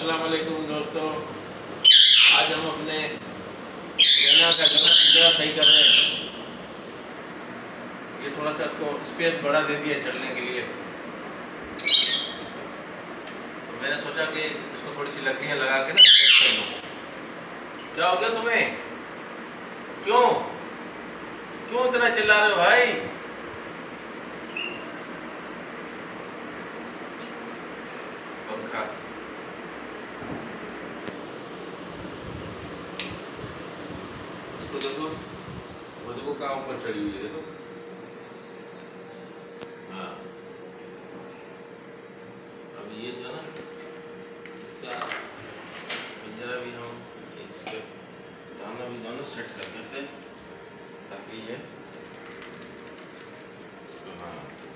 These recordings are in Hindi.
अस्सलाम वालेकुम दोस्तों, आज हम अपने लेना का जगह सही कर रहे हैं। ये थोड़ा सा इसको स्पेस बड़ा दे दिया चलने के लिए, तो मैंने सोचा कि इसको थोड़ी सी लकड़ियाँ लगा के ना सेट कर लूँ। क्या हो गया तुम्हें? क्यों क्यों इतना चिल्ला रहे हो भाई? पंखा इसको देखो, वो देखो कहाँ ऊपर चढ़ी हुई है, देखो। हाँ, अब ये जो है ना, इसका पिंजरा भी हम इसके दाना भी दोनों सेट कर देते हैं ताकि ये हाँ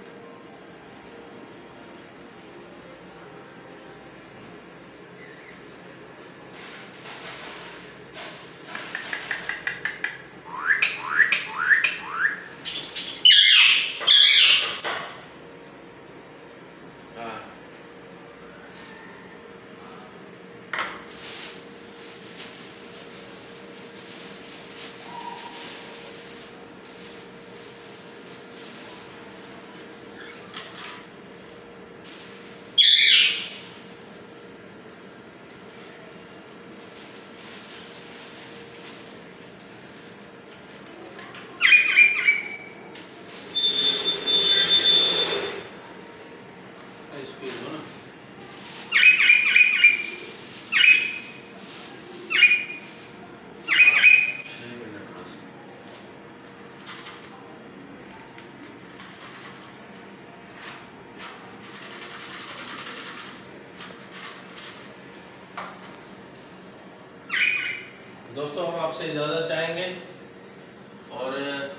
दोस्तों, हम आपसे इजाज़त चाहेंगे और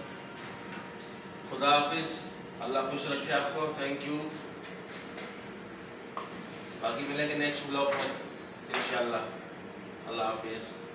खुदा हाफिज़। अल्लाह खुश रखे आपको। Thank you. बाकी मिलेंगे नेक्स्ट ब्लॉग में इंशाअल्लाह। अल्लाह हाफिज़।